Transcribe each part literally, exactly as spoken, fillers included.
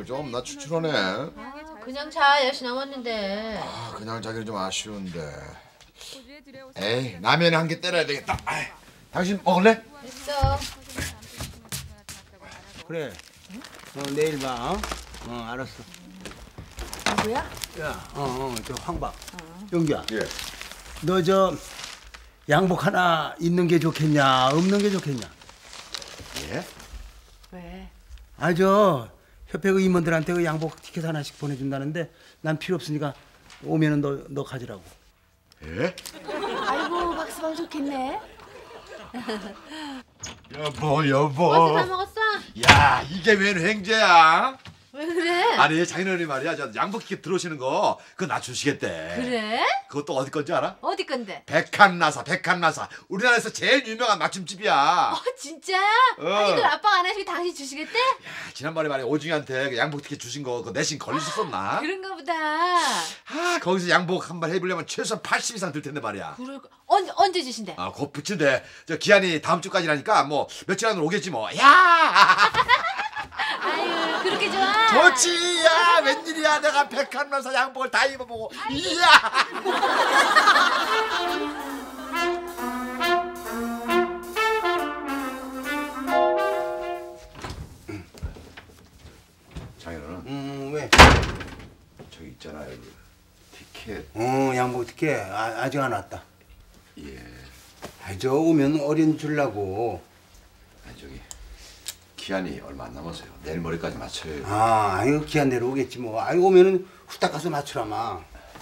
좀 나 추출하네. 아, 그냥 자. 열 시 넘었는데. 아, 그냥 자기는 좀 아쉬운데. 에이, 라면 한 개 때려야 되겠다. 아이, 당신 먹을래? 됐어. 그래. 어, 내일 봐. 어, 어 알았어. 누구야? 야, 어, 어, 저 황박. 어. 용기야. 예. 너 저 양복 하나 있는 게 좋겠냐, 없는 게 좋겠냐? 예? 왜? 아, 저 협회 그 임원들한테 그 양복 티켓 하나씩 보내준다는데 난 필요 없으니까 오면은 너, 너 가지라고. 예? 아이고 박수방 좋겠네. 여보, 여보. 벌써 다 먹었어? 야, 이게 웬 횡재야? 왜 그래? 아니, 장인어른이 말이야, 저 양복 티켓 들어오시는 거 그거 나 주시겠대. 그래? 그것도 어디 건지 알아? 어디 건데? 백한나사, 백한나사. 우리나라에서 제일 유명한 맛집집이야. 어, 진짜야? 어. 아니, 그걸 아빠가 안 해주고 당신 주시겠대? 야, 지난번에 말이야 오중이한테 그 양복 티켓 주신 거 그 내신 걸리셨었나? 그런가 보다. 아, 거기서 양복 한 번 해보려면 최소한 팔십 이상 들 텐데 말이야. 그럴 거. 언제, 언제 주신대? 아, 곧 붙인데 저 기한이 다음 주까지라니까 뭐 며칠 안으로 오겠지 뭐. 야! 아유, 그렇게 좋아? 좋지. 야, 웬일이야. 내가 백한나사 양복을 다 입어보고. 이야! 장인어른, 음, 왜? 저기 있잖아요. 그 티켓. 어, 양복 티켓 아, 아직 안 왔다. 예. 아, 저 오면 어린 줄라고. 아니 저기 기한이 얼마 안 남았어요. 내일 모레까지 맞춰요. 아, 아이고 기한 대로 오겠지 뭐. 아이 오면은 후딱 가서 맞추라마.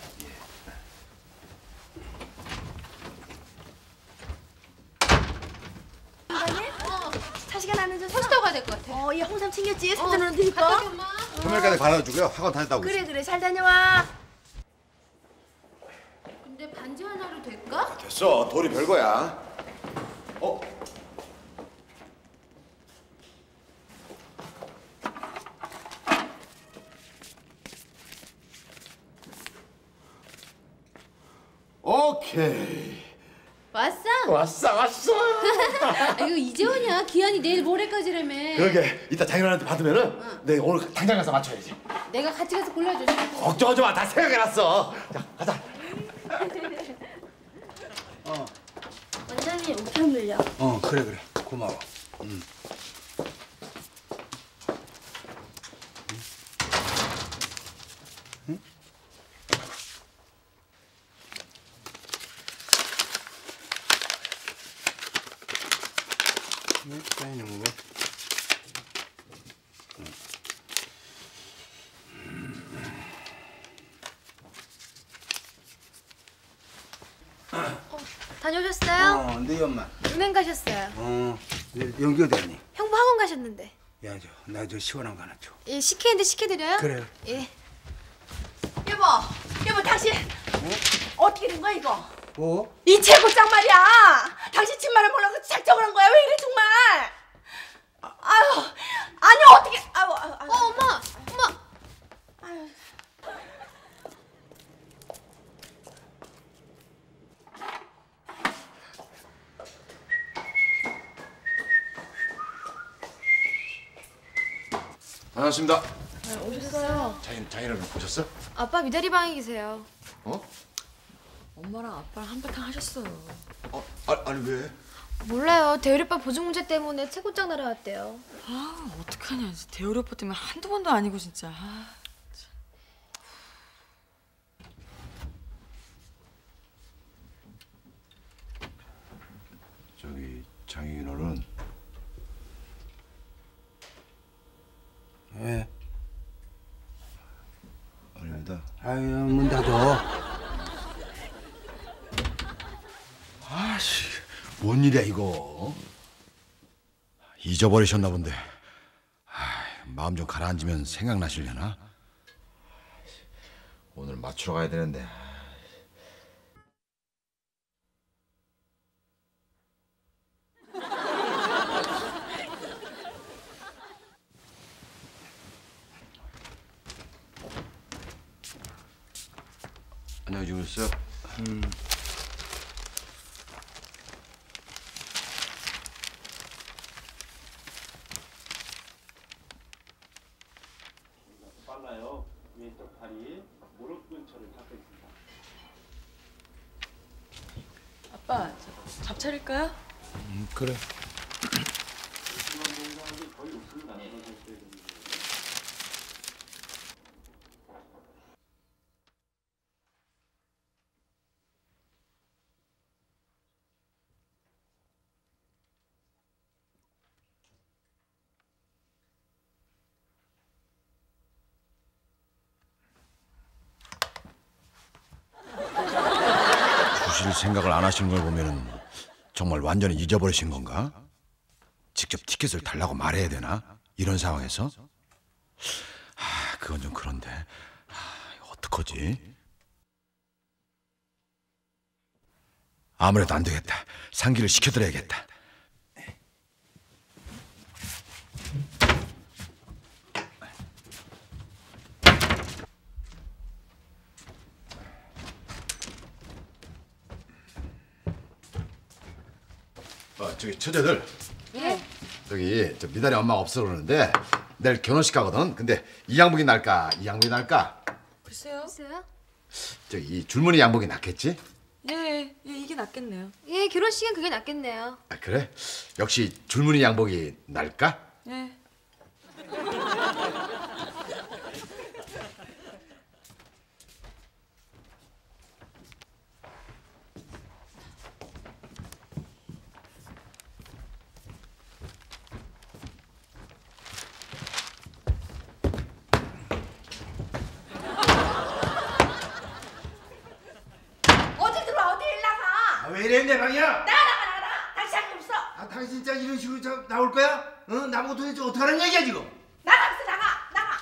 차 시간 안 늦어서. 택시 타고 가야 될 것 같아. 어, 얘 홍삼 챙겼지? 어, 사전으로 갔다 드릴까? 오게, 엄마. 금요일까지 받아주고요. 학원 다녔다 오고. 그래 그래 잘 다녀와. 근데 반지 하나로 될까? 됐어. 돌이 별거야. 어? 오케이. 왔어? 왔어, 왔어. 아, 이거 이제 오냐? 기한이 내일 모레까지라며. 그러게. 이따 장인어른한테 받으면은 내 오늘 당장 가서 맞춰야지. 내가 같이 가서 골라줘. 걱정하지 마. 다 생각해놨어. 자, 가자. 어, 원장님 우편 물려. 어, 그래 그래. 고마워. 음. 응? 응? 빨리 먹어. 다녀오셨어요? 어, 네 엄마. 은행 가셨어요. 어, 연기 어디 갔니? 형부 학원 가셨는데. 야, 저, 나 저 시원한 거 하나 줘. 예, 시키는데 시켜드려요? 그래. 예. 여보, 여보 당신 어떻게 된 거야 이거? 뭐? 이 최고장 말이야. 당신 집말을 몰라서 작정을 한 거야. 왜 이래 정말? 아유, 아니 어떻게? 아유, 아유, 아유. 어, 엄마! 엄마! 아유. 반갑습니다. 네, 오셨어요. 장인, 장인어른 보셨어? 아빠 미다리 방에 계세요. 어? 엄마랑 아빠랑 한바탕 하셨어요. 어? 아, 아니 왜? 몰라요. 대우리빠 보증 문제 때문에 최고장 날아왔대요. 아 어떡하냐 진짜 대우리 오빠 때문에 한두 번도 아니고 진짜 아, 저기 장인어른. 왜? 아닙니다. 아유, 문 닫어. 아씨, 뭔 일이야 이거? 잊어버리셨나 본데. 아, 마음 좀 가라앉으면 생각나시려나? 오늘 맞추러 가야 되는데. 안녕히 주무셨어요? 음. 아빠, 밥 차릴까요? 음, 그래. 주실 생각을 안 하시는 걸 보면은 정말 완전히 잊어버리신 건가? 직접 티켓을 달라고 말해야 되나? 이런 상황에서? 아, 그건 좀 그런데. 아, 이거 어떡하지? 아무래도 안 되겠다. 상기를 시켜드려야겠다. 어, 저기 처제들. 예? 저기 저 미달이 엄마가 없어 그러는데 내일 결혼식 가거든. 근데 이 양복이 날까? 이 양복이 날까? 글쎄요. 있어요? 저기 이 줄무늬 양복이 낫겠지? 예, 예, 이게 낫겠네요. 예, 결혼식엔 그게 낫겠네요. 아, 그래? 역시 줄무늬 양복이 날까? 예. 어디 들어와 어디 일 나가. 아, 왜 이래 내 방이야? 나가 나가 나가 나가. 당신 자기 없어. 아, 당신 진짜 이런 식으로 저, 나올 거야? 응? 나보고 도대체 어떡하라는 얘기야 지금? 나가 없어 나가 나가.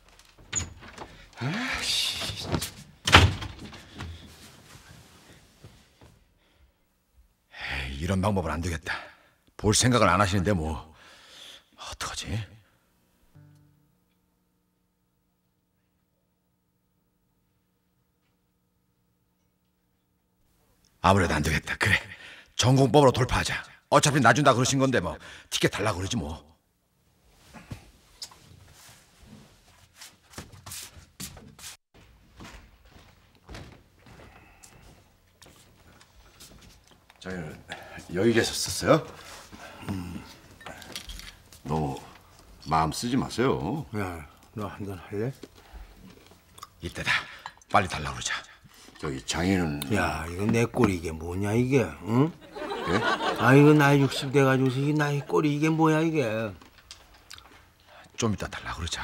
에이, 이런 방법은 안 되겠다. 볼 생각을 안 하시는데 뭐 어떡하지? 아무래도 안 되겠다. 그래, 전공법으로 돌파하자. 어차피 놔준다 그러신 건데 뭐 티켓 달라고 그러지 뭐. 저희는 여기 계셨었어요? 음. 너무 마음 쓰지 마세요. 야, 너 한잔 할래? 이때다. 빨리 달라고 그러자. 저기 장인은 야, 이거 내 꼴이 이게 뭐냐 이게? 응? 예? 아, 이거 나이 육십 돼가지고서 이 나이 꼴이 이게 뭐야 이게? 좀 이따 달라고 그러자.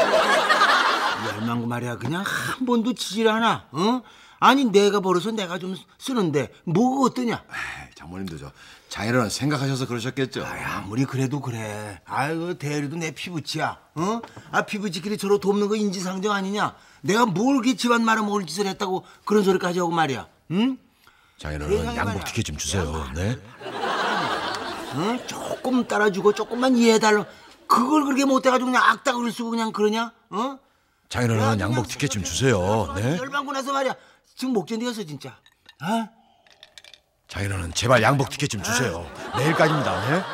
열망구 말이야 그냥 한 번도 지질 않아. 어? 아니 내가 벌어서 내가 좀 쓰는데 뭐가 어떠냐? 에이, 장모님도 저 장인어른 생각하셔서 그러셨겠죠. 아이, 아무리 그래도 그래. 아이고 대리도 내 피부치야. 어? 아 피부치끼리 서로 돕는 거 인지상정 아니냐? 내가 뭘 이렇게 집안 말아먹을 짓을 했다고 그런 소리까지 하고 말이야. 응? 장인어른 세상에 양복 말이야. 티켓 좀 주세요. 네? 어? 조금 따라주고 조금만 이해해달라. 그걸 그렇게 못해가지고 그냥 악닥을 쓰고 그냥 그러냐? 어? 장인어른 양복 티켓 좀 주세요. 네? 열받고 나서 말이야. 지금 목전되었어 진짜. 어? 장인어른 제발 양복 티켓 좀 주세요. 내일까지입니다. 네?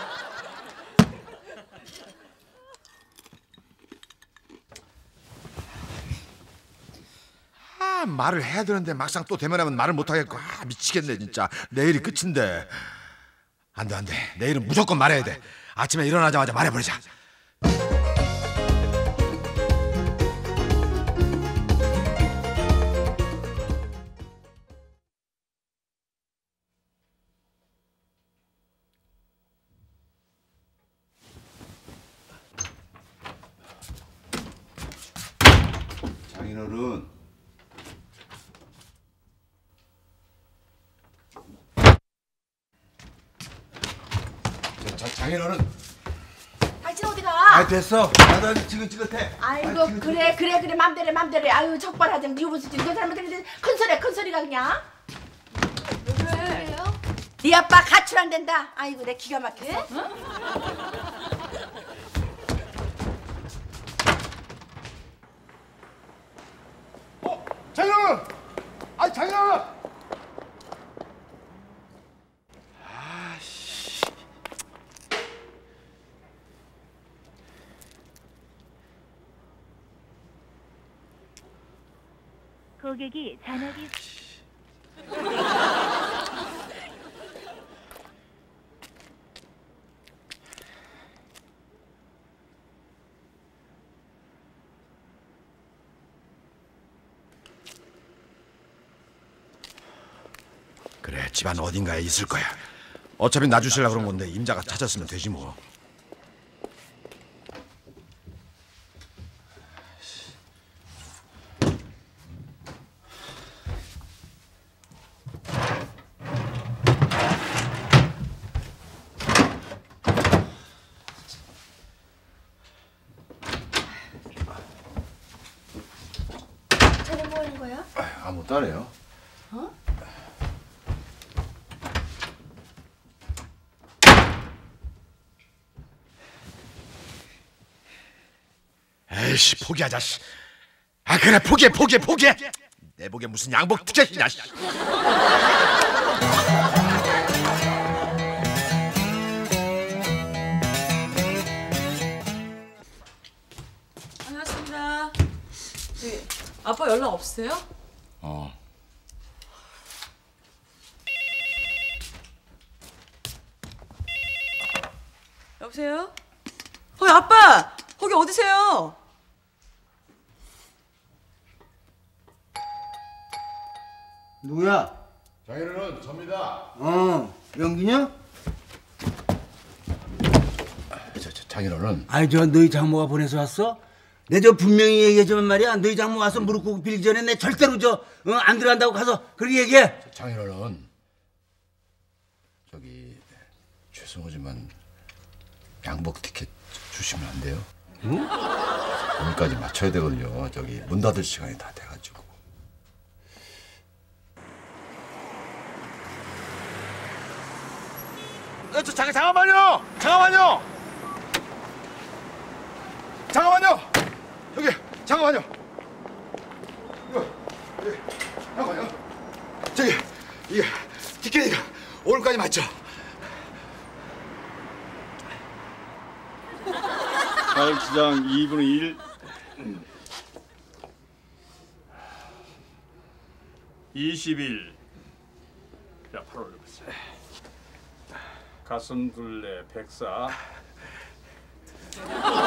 아, 말을 해야 되는데 막상 또 대면하면 말을 못 하겠고. 아, 미치겠네 진짜. 내일이 끝인데. 안 돼, 안 돼. 내일은 무조건 말해야 돼. 아침에 일어나자마자 말해버리자. 장인어른. 자, 자, 장인어른. 당신 어디 가? 아 됐어. 나도 아주 지긋지긋해. 아이고 아, 지긋지긋해. 그래 그래 그래 맘대로 맘대로. 아유 적발하자. 네 무슨 이거 잘못했는데 큰 소리야 큰 소리가 그냥. 그래요? 네 아빠 가출 안 된다. 아이고 내 기가 막혔어. 응? 장인어른! 아, 장인어른! 고객이 전화기 집안 어딘가에 있을 거야. 어차피 놔주시려고 그런 건데 임자가 찾았으면 되지 뭐. 쟤는 뭐 하는 거야? 아무것도 안 해요. 어? 에이씨 포기하자. 씨. 아 그래 포기해 포기해 포기해. 내 복에 무슨 양복 티켓이냐. 씨. 반갑습니다. 저기 아빠 연락 없으세요? 어. 여보세요? 어 아빠 거기 어디세요? 누구야? 장인어른 접니다. 어, 영균이야? 저, 저, 장인어른. 아이, 저 너희 장모가 보내서 왔어? 내 저 분명히 얘기했지만 말이야. 너희 장모 와서 무릎 꿇고 빌기 전에 내 절대로 저 안 들어간다고 가서 그렇게 얘기해. 장인어른. 저기 죄송하지만 양복 티켓 주시면 안 돼요? 응? 오늘까지 맞춰야 되거든요. 저기 문 닫을 시간이 다 돼가지고. 어, 저 잠깐 잠깐만요. 잠깐만요. 잠깐만요. 여기 잠깐만요. 이거 여기 잠깐만요. 저기 이게 티켓이가 오늘까지 맞죠? 가을시장 이분의 일. 이십 일. 자, 바로 올려보세요. 가슴 둘레 백사.